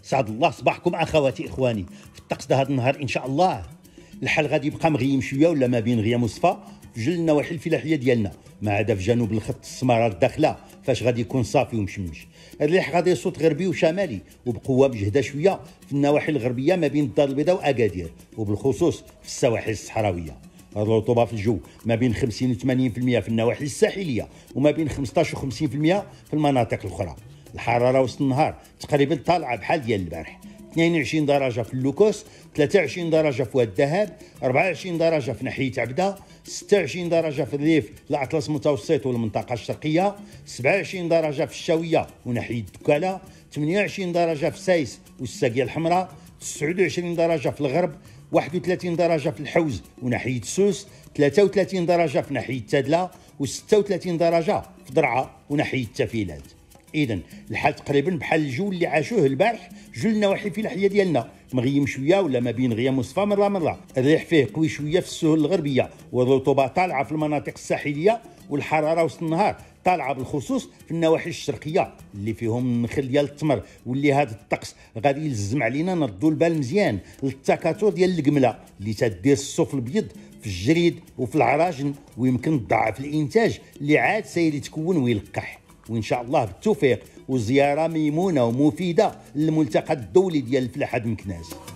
سعد الله صباحكم اخواتي اخواني. في الطقس ده هذا النهار ان شاء الله الحال غادي يبقى مغيم شويه ولا ما بين غيام وصفا في جل النواحي الفلاحيه ديالنا، ما عدا في جنوب الخط السماره الداخله فاش غادي يكون صافي ومشمش. الريح غادي يصوت غربي وشمالي وبقوه مجهده شويه في النواحي الغربيه ما بين الدار البيضاء واكادير، وبالخصوص في السواحل الصحراويه. الرطوبه في الجو ما بين 50 و 80% في النواحي الساحليه، وما بين 15 و 50% في المناطق الاخرى. الحراره وسط النهار تقريبا طالعه بحال ديال البارح، 22 درجه في اللوكوس، 23 درجه في واد الذهب، 24 درجه في ناحيه عبده، 26 درجه في الريف الاطلس المتوسط والمنطقه الشرقيه، 27 درجه في الشاويه وناحيه دكاله، 28 درجه في سايس والساقيه الحمراء، 29 درجه في الغرب، 31 درجه في الحوز وناحيه سوس، 33 درجه في ناحيه تادله، و36 درجه في درعا وناحيه تافيلات. اذا الحال تقريبا بحال الجو اللي عاشوه البارح جل النواحي الفلاحيه ديالنا، مغيم شويه ولا ما بين غيام وصفا مره. الريح فيه قوي شويه في السهول الغربيه، والرطوبه طالعه في المناطق الساحليه، والحراره وسط النهار طالعه بالخصوص في النواحي الشرقيه اللي فيهم النخل ديال التمر، واللي هذا الطقس غادي يلزم علينا نردوا البال مزيان للتكاثر ديال القمله اللي تدير الصوف الابيض في الجريد وفي العراجن، ويمكن تضاعف الانتاج اللي عاد ساير يتكون ويلقح. وان شاء الله بالتوفيق وزياره ميمونه ومفيده للملتقى الدولي ديال الفلاحه مكناس.